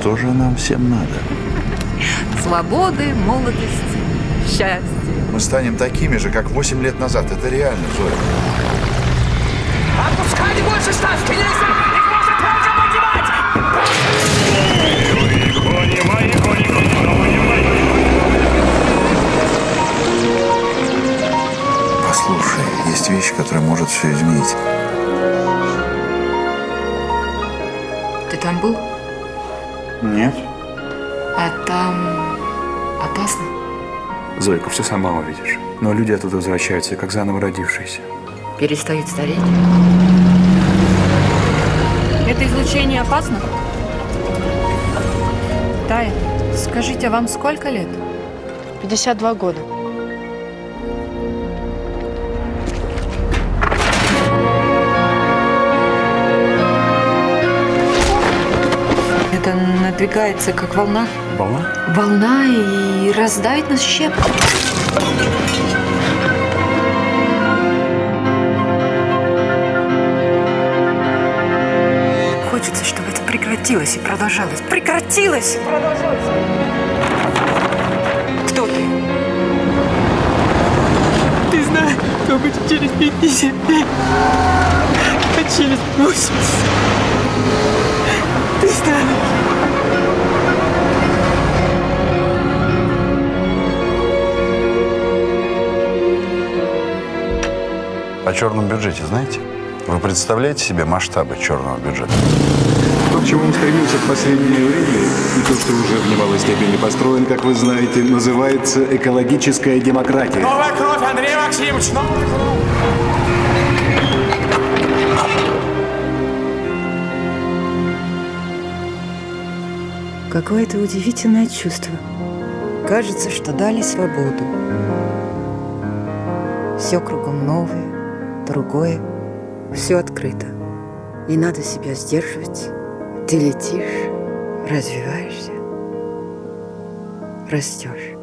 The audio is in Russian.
Что же нам всем надо? Свободы, молодости, счастья. Мы станем такими же, как 8 лет назад. Это реально, Зоя. Отпускайте больше ставки нельзя! Их можно только поднимать! Послушай, есть вещь, которая может все изменить. Ты там был? Нет. А там опасно? Зойка, все сама увидишь. Но люди оттуда возвращаются, как заново родившиеся. Перестают стареть? Это излучение опасно? Тая, скажите, вам сколько лет? 52 года. Это надвигается, как волна. Волна? Волна и раздавит нас щепки. Хочется, чтобы это прекратилось и продолжалось. Прекратилось! И продолжалось! Кто ты? Ты знаешь, что будет через 50 лет, а через 80. Ты знаешь. О черном бюджете знаете? Вы представляете себе масштабы черного бюджета? То, к чему он стремился в последнее время, и то, что уже в немалой степени построен, как вы знаете, называется экологическая демократия. Новая кровь, Андрей Максимович! Новая кровь! Какое-то удивительное чувство. Кажется, что дали свободу. Все кругом новое, другое, все открыто. Не надо себя сдерживать. Ты летишь, развиваешься, растешь.